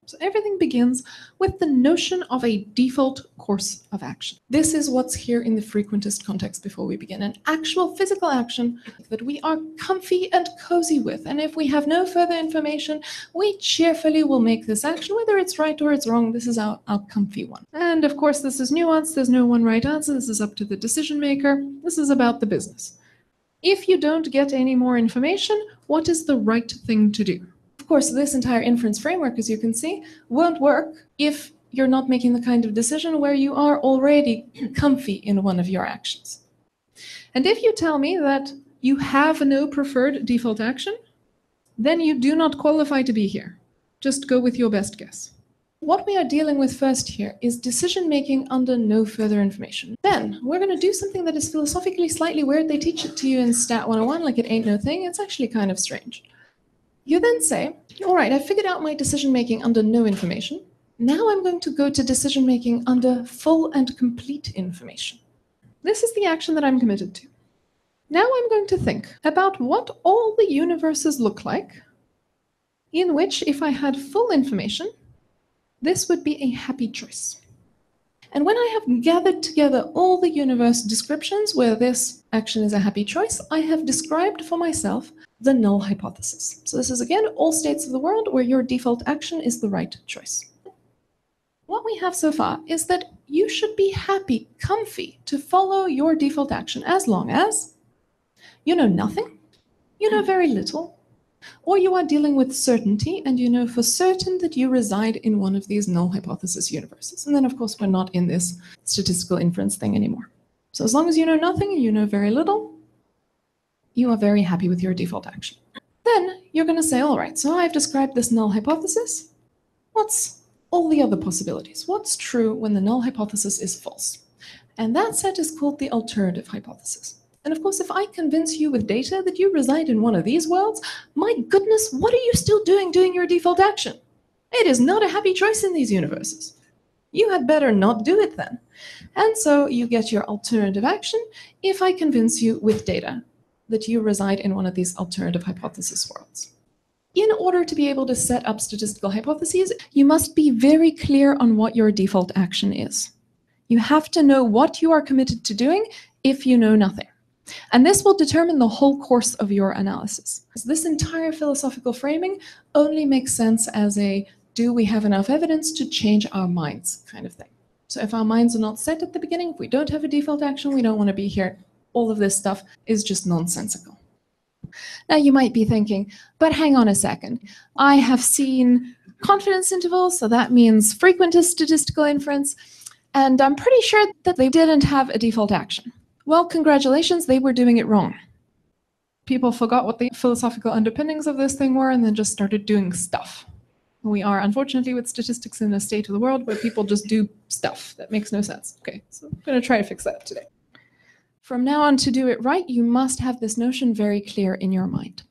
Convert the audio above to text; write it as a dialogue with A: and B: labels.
A: So everything begins with the notion of a default course of action. This is what's here in the frequentist context before we begin, an actual physical action that we are comfy and cozy with. And if we have no further information, we cheerfully will make this action, whether it's right or it's wrong. This is our comfy one. And of course, this is nuanced. There's no one right answer. This is up to the decision maker. This is about the business. If you don't get any more information, what is the right thing to do? Of course, this entire inference framework, as you can see, won't work if you're not making the kind of decision where you are already comfy in one of your actions. And if you tell me that you have no preferred default action, then you do not qualify to be here. Just go with your best guess. What we are dealing with first here is decision-making under no further information. Then we're going to do something that is philosophically slightly weird. They teach it to you in Stat 101 like it ain't no thing. It's actually kind of strange. You then say, all right, I figured out my decision-making under no information. Now I'm going to go to decision-making under full and complete information. This is the action that I'm committed to. Now I'm going to think about what all the universes look like in which, if I had full information, this would be a happy choice. And when I have gathered together all the universe descriptions where this action is a happy choice, I have described for myself the null hypothesis. So this is, again, all states of the world where your default action is the right choice. What we have so far is that you should be happy, comfy to follow your default action as long as you know nothing, you know very little, or you are dealing with certainty and you know for certain that you reside in one of these null hypothesis universes. And then, of course, we're not in this statistical inference thing anymore. So as long as you know nothing and you know very little, you are very happy with your default action. Then you're going to say, all right, so I've described this null hypothesis. What's all the other possibilities? What's true when the null hypothesis is false? And that set is called the alternative hypothesis. And of course, if I convince you with data that you reside in one of these worlds, my goodness, what are you still doing your default action? It is not a happy choice in these universes. You had better not do it then. And so you get your alternative action if I convince you with data that you reside in one of these alternative hypothesis worlds. In order to be able to set up statistical hypotheses, you must be very clear on what your default action is. You have to know what you are committed to doing if you know nothing. And this will determine the whole course of your analysis. This entire philosophical framing only makes sense as a do we have enough evidence to change our minds kind of thing. So if our minds are not set at the beginning, if we don't have a default action, we don't want to be here. All of this stuff is just nonsensical. Now you might be thinking, but hang on a second. I have seen confidence intervals, so that means frequentist statistical inference, and I'm pretty sure that they didn't have a default action. Well, congratulations, they were doing it wrong. People forgot what the philosophical underpinnings of this thing were and then just started doing stuff. We are, unfortunately, with statistics in a state of the world where people just do stuff that makes no sense. Okay, so I'm going to try to fix that today. From now on, to do it right, you must have this notion very clear in your mind.